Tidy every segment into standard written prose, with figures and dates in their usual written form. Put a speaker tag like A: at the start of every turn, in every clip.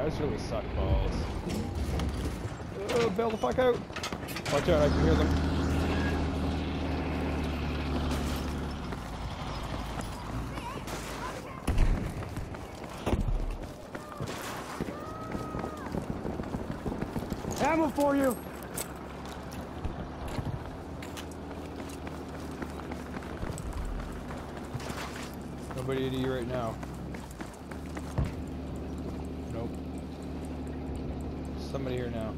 A: guys really suck balls. Bail the fuck out. Watch out, I can hear them.
B: Ammo for you!
A: Nobody to you right now. Nope. Somebody here now.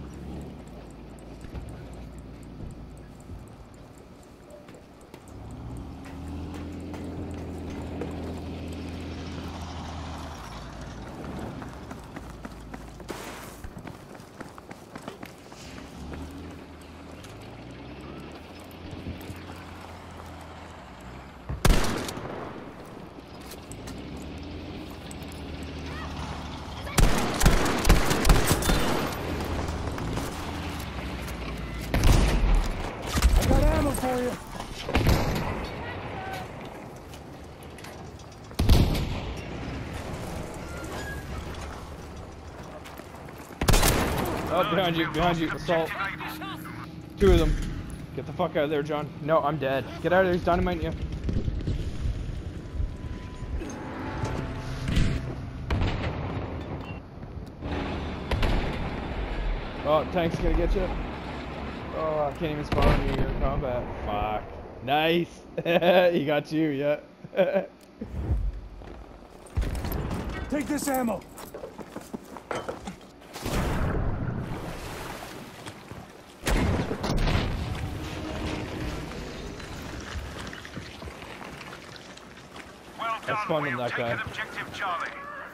B: For you.
A: Oh, behind you, assault. Two of them. Get the fuck out of there, John. No, I'm dead. Get out of there, he's dynamiting you. Oh, tank's gonna get you. Oh, I can't even spawn you in combat. Fuck. Nice. He got you, yeah.
B: Take this ammo.
C: Well
A: That's fun in that guy.
C: Objective Charlie.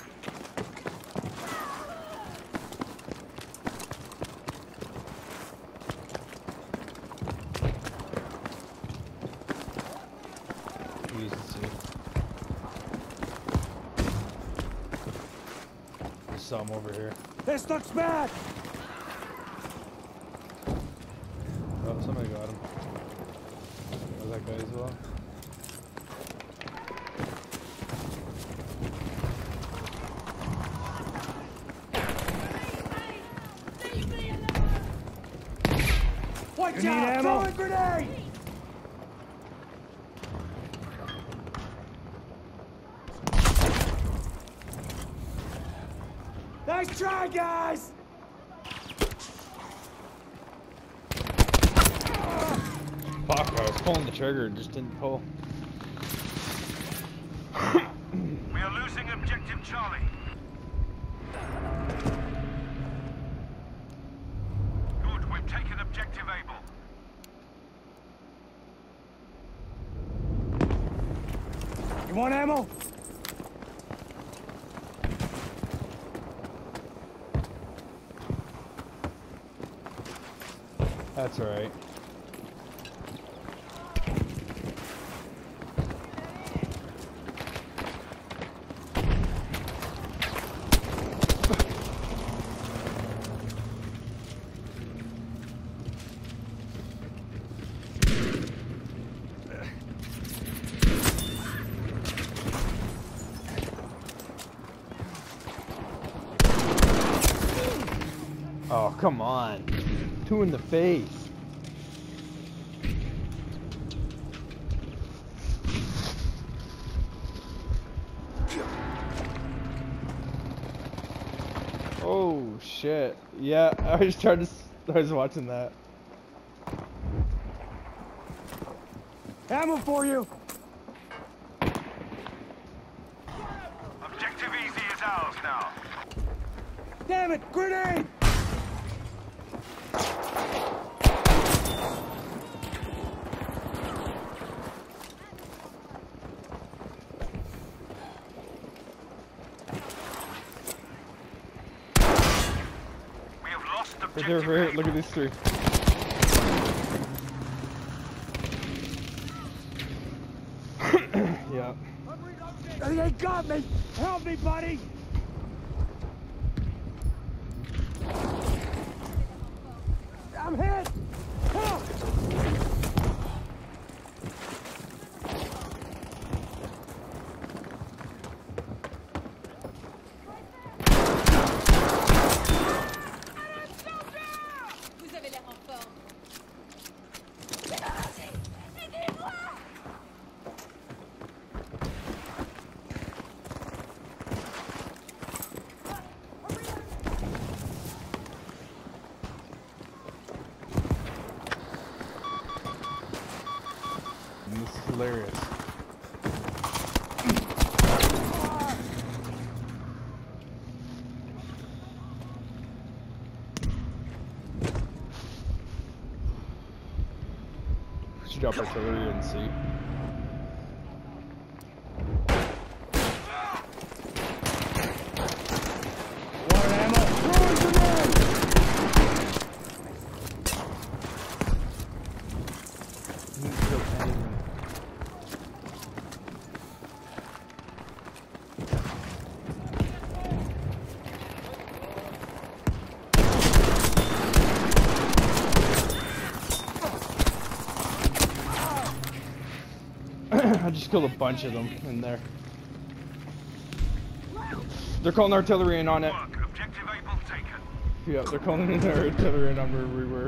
A: Some over here.
B: This looks bad.
A: Oh, somebody got him. Oh, that guy as well.
B: Watch out! Throw a grenade! Nice try, guys!
A: Fuck, I was pulling the trigger and just didn't pull.
C: We are losing objective Charlie. Good, we've taken objective Able.
B: You want ammo?
A: That's alright. Oh, come on. Two in the face. Oh shit. Yeah, I was watching that.
B: Ammo for you!
C: Objective Easy is ours now.
B: Damn it! Grenade!
C: We have lost
A: Right
C: objective
A: there, right here.
C: Able.
A: Look at these three. Yeah.
B: They got me! Help me, buddy! I'm hit! Help!
A: And this is hilarious. Should drop artillery and see.
B: Want ammo? Throwing grenade!
A: I just killed a bunch of them in there. They're calling artillery in on it.
C: Work. Objective able taken.
A: Yeah, they're calling in their artillery in on where we were.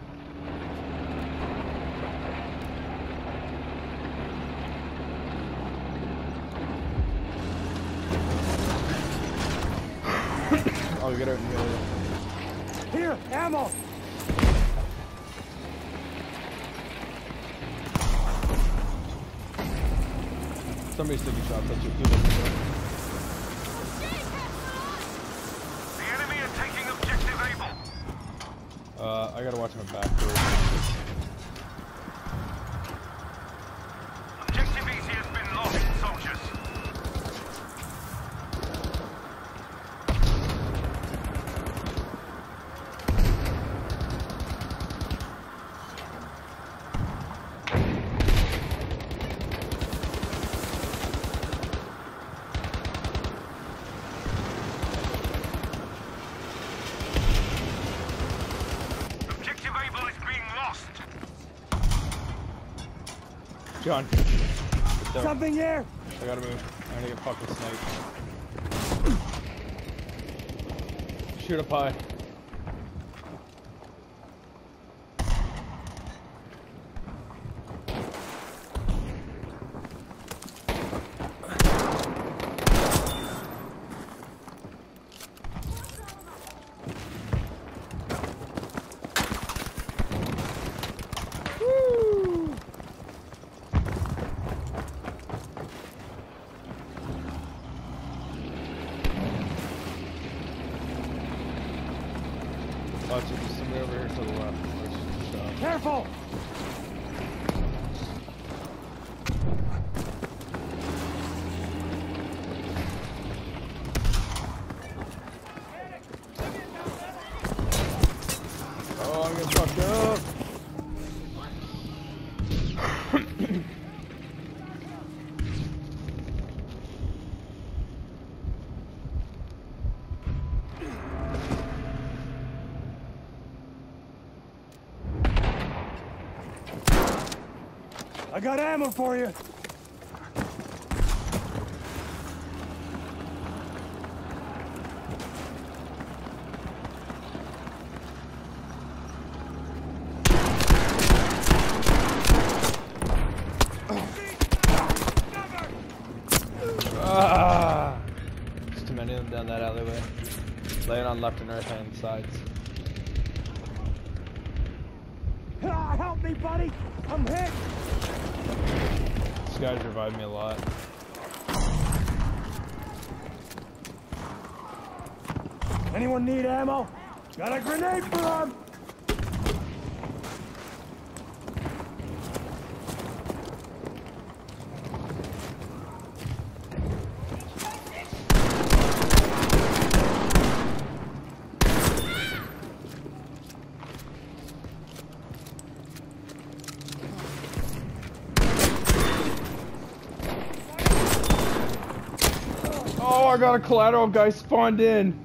A: Oh, get out and get out.
B: Here, ammo!
A: Somebody's taking shots at you.
C: The enemy are taking objective able.
A: I gotta watch my back first.
C: Objective easy has been lost, soldiers. Objective able is being lost.
A: John. Get there.
B: Something here!
A: I gotta move. I'm gonna get fucking sniped. Shoot up high. Watch it, there's somebody over here to the left.
B: Careful!
A: Oh, I'm getting fucked up.
B: I got ammo for you!
A: Ah! There's too many of them down that alleyway. Laying on left and right hand sides.
B: Ah, help me, buddy! I'm hit!
A: This guy's revived me a lot.
B: Anyone need ammo? Got a grenade for him!
A: Oh, I got a collateral guy spawned in.